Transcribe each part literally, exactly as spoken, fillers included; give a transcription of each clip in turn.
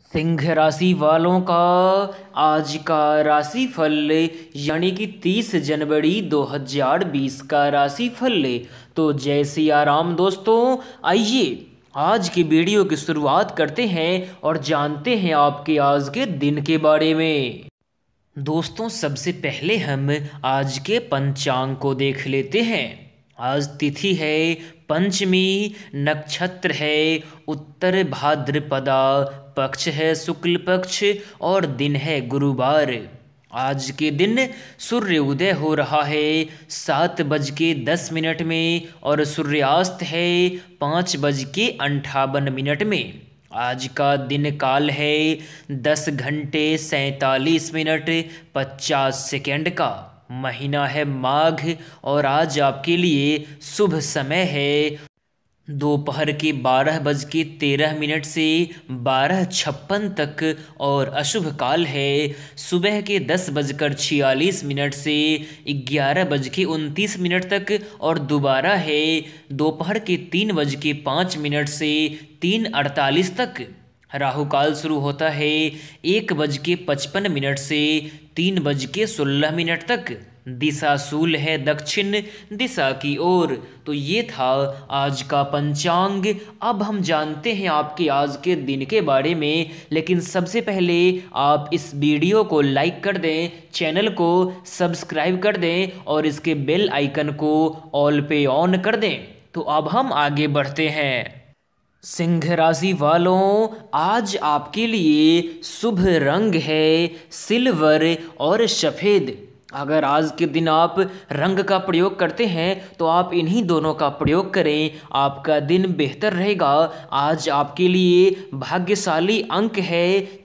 सिंह राशि वालों का आज का राशि फल यानी कि तीस जनवरी दो हज़ार बीस का राशि फल। तो जय सिया राम दोस्तों, आइए आज की वीडियो की शुरुआत करते हैं और जानते हैं आपके आज के दिन के बारे में। दोस्तों सबसे पहले हम आज के पंचांग को देख लेते हैं। आज तिथि है पंचमी, नक्षत्र है उत्तर भाद्रपदा, पक्ष है शुक्ल पक्ष और दिन है गुरुवार। आज के दिन सूर्य उदय हो रहा है सात बज के दस मिनट में और सूर्यास्त है पाँच बज के अंठावन मिनट में। आज का दिन काल है दस घंटे सैंतालीस मिनट पचास सेकेंड का। महीना है माघ और आज आपके लिए शुभ समय है दोपहर के बारह बज के तेरह मिनट से बारह छप्पन तक और अशुभ काल है सुबह के दस बजकर छियालीस मिनट से ग्यारह बज के उनतीस मिनट तक और दोबारा है दोपहर के तीन बज के पाँच मिनट से तीन अड़तालीस तक। राहु काल शुरू होता है एक बज के पचपन मिनट से तीन बज के सोलह मिनट तक। दिशा शूल है दक्षिण दिशा की ओर। तो ये था आज का पंचांग। अब हम जानते हैं आपके आज के दिन के बारे में, लेकिन सबसे पहले आप इस वीडियो को लाइक कर दें, चैनल को सब्सक्राइब कर दें और इसके बेल आइकन को ऑल पे ऑन कर दें। तो अब हम आगे बढ़ते हैं। सिंह राशि वालों, आज आपके लिए शुभ रंग है सिल्वर और सफ़ेद। अगर आज के दिन आप रंग का प्रयोग करते हैं तो आप इन्हीं दोनों का प्रयोग करें, आपका दिन बेहतर रहेगा। आज आपके लिए भाग्यशाली अंक है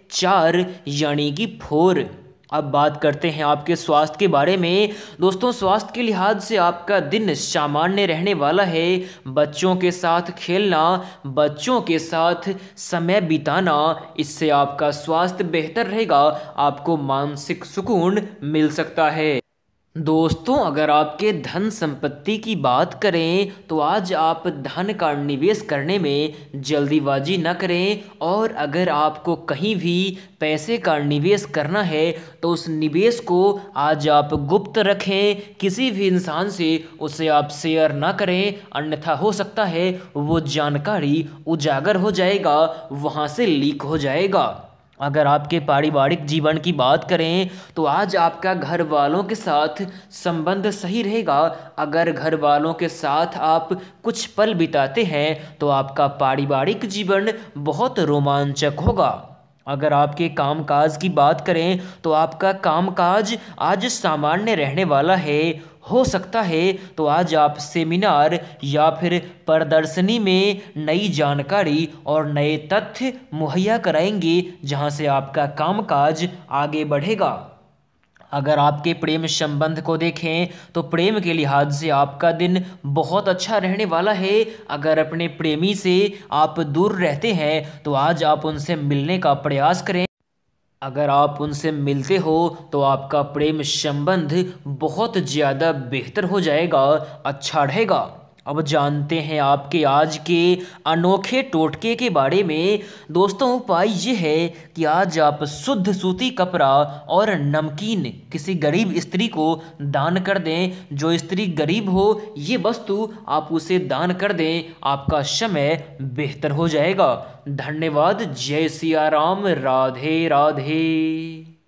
चार यानी कि फोर। अब बात करते हैं आपके स्वास्थ्य के बारे में। दोस्तों स्वास्थ्य के लिहाज से आपका दिन सामान्य रहने वाला है। बच्चों के साथ खेलना, बच्चों के साथ समय बिताना, इससे आपका स्वास्थ्य बेहतर रहेगा, आपको मानसिक सुकून मिल सकता है। दोस्तों अगर आपके धन संपत्ति की बात करें तो आज आप धन का निवेश करने में जल्दीबाजी न करें, और अगर आपको कहीं भी पैसे का निवेश करना है तो उस निवेश को आज आप गुप्त रखें, किसी भी इंसान से उसे आप शेयर ना करें, अन्यथा हो सकता है वो जानकारी उजागर हो जाएगा, वहाँ से लीक हो जाएगा। अगर आपके पारिवारिक जीवन की बात करें तो आज आपका घर वालों के साथ संबंध सही रहेगा। अगर घर वालों के साथ आप कुछ पल बिताते हैं तो आपका पारिवारिक जीवन बहुत रोमांचक होगा। अगर आपके कामकाज की बात करें तो आपका कामकाज आज सामान्य रहने वाला है। हो सकता है तो आज आप सेमिनार या फिर प्रदर्शनी में नई जानकारी और नए तथ्य मुहैया कराएंगे, जहां से आपका कामकाज आगे बढ़ेगा। अगर आपके प्रेम संबंध को देखें तो प्रेम के लिहाज से आपका दिन बहुत अच्छा रहने वाला है। अगर अपने प्रेमी से आप दूर रहते हैं तो आज आप उनसे मिलने का प्रयास करें। अगर आप उनसे मिलते हो तो आपका प्रेम संबंध बहुत ज़्यादा बेहतर हो जाएगा, अच्छा रहेगा। अब जानते हैं आपके आज के अनोखे टोटके के बारे में। दोस्तों उपाय ये है कि आज आप शुद्ध सूती कपड़ा और नमकीन किसी गरीब स्त्री को दान कर दें। जो स्त्री गरीब हो ये वस्तु आप उसे दान कर दें, आपका समय बेहतर हो जाएगा। धन्यवाद। जय सिया राम। राधे राधे।